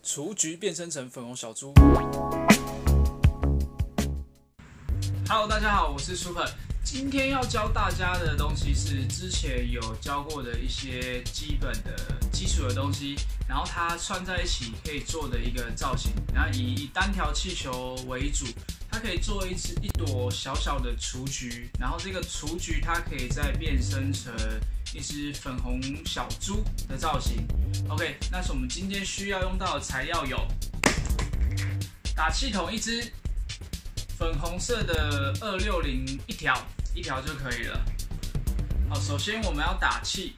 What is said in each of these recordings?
雏菊变身成粉红小猪。Hello， 大家好，我是 Super。今天要教大家的东西是之前有教过的一些基本的基础的东西，然后它串在一起可以做的一个造型。然后以单条气球为主，它可以做一朵小小的雏菊，然后这个雏菊它可以再变身成一只粉红小猪的造型。OK， 那是我们今天需要用到的材料有打气筒一支。粉红色的260一条就可以了。好，首先我们要打气，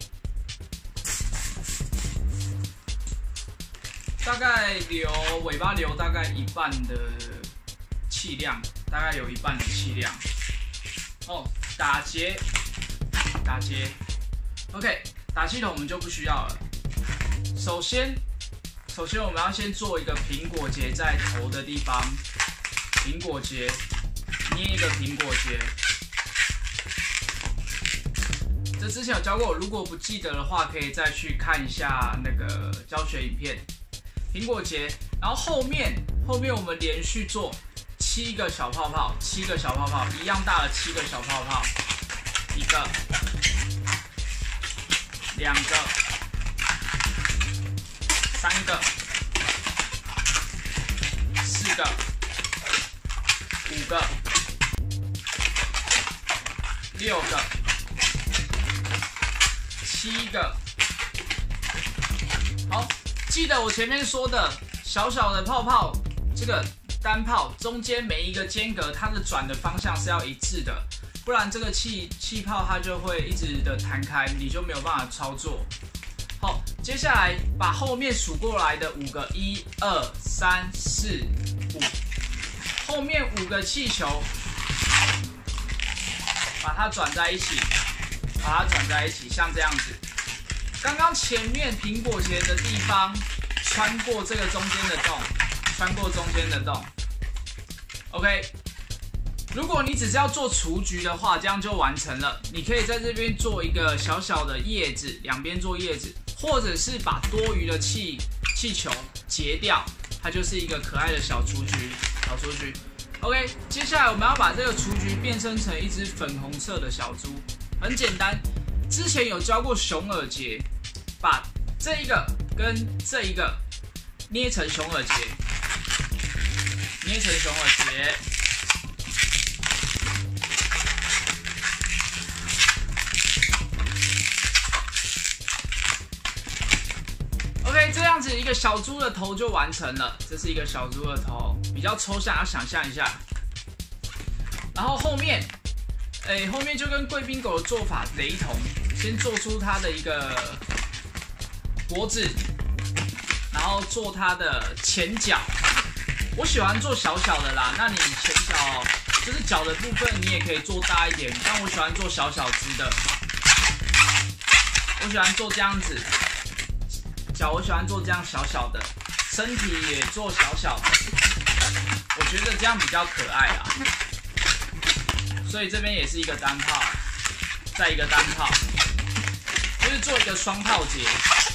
大概尾巴留大概一半的气量，大概有一半的气量。哦，打结。OK， 打气筒我们就不需要了。首先我们要先做一个苹果结在头的地方。苹果结，捏一个苹果结。这之前有教过，如果不记得的话，可以再去看一下那个教学影片。苹果结，然后后面我们连续做7个小泡泡，一样大的7个小泡泡，1个、2个、3个、4个。5个、6个、7个，好，记得我前面说的小小的泡泡，这个单泡中间每一个间隔，它的转的方向是要一致的，不然这个气泡它就会一直的弹开，你就没有办法操作。好，接下来把后面数过来的5个，1、2、3、4、5。后面5个气球，把它转在一起，像这样子。刚刚前面苹果结的地方，穿过这个中间的洞，OK。如果你只是要做雏菊的话，这样就完成了。你可以在这边做一个小小的叶子，两边做叶子，或者是把多余的气球截掉，它就是一个可爱的小雏菊。OK， 接下来我们要把这个雏菊变身成一只粉红色的小猪，很简单。之前有教过熊耳结，把这一个跟这一个捏成熊耳结，OK， 这样子一个小猪的头就完成了。这是一个小猪的头，比较抽象，要想象一下。然后后面就跟贵宾狗的做法雷同，先做出它的一个脖子，然后做它的前脚。我喜欢做小小的啦，那你前脚就是脚的部分，你也可以做大一点，但我喜欢做小小只的。我喜欢做这样子。脚我喜欢做这样小小的，身体也做小小的，我觉得这样比较可爱啦。所以这边也是一个单泡，再一个单泡，就是做一个双泡结。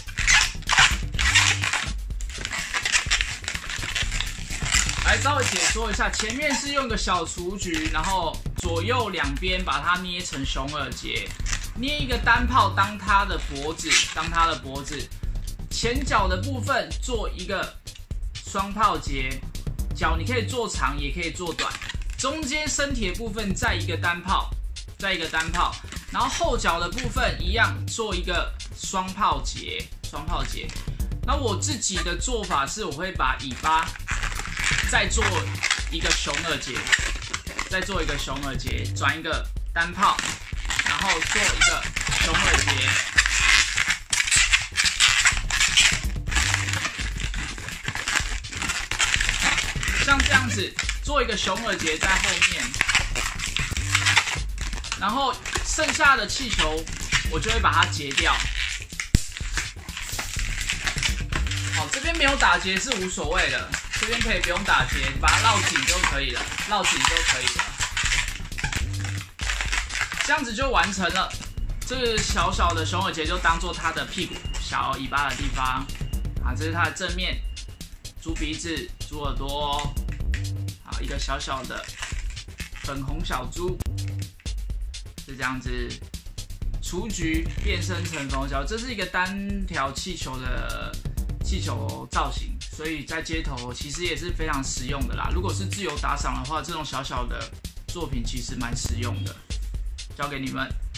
来稍微解说一下，前面是用个小雏菊，然后左右两边把它捏成熊耳结，捏一个单泡当它的脖子，前脚的部分做一个双泡结，脚你可以做长也可以做短，中间身体的部分再一个单泡，然后后脚的部分一样做一个双泡结。那我自己的做法是，我会把尾巴再做一个熊耳结，转一个单泡，然后做一个熊耳结。像这样子做一个熊耳结在后面，然后剩下的气球我就会把它截掉。好，这边没有打结是无所谓的，这边可以不用打结，把它绕紧就可以了，这样子就完成了。这个小小的熊耳结就当做它的屁股、小尾巴的地方啊，这是它的正面。 猪鼻子、猪耳朵，好，一个小小的粉红小猪，是这样子。雏菊变身成粉红小猪，这是一个单条气球的气球造型，所以在街头其实也是非常实用的啦。如果是自由打赏的话，这种小小的作品其实蛮实用的，交给你们。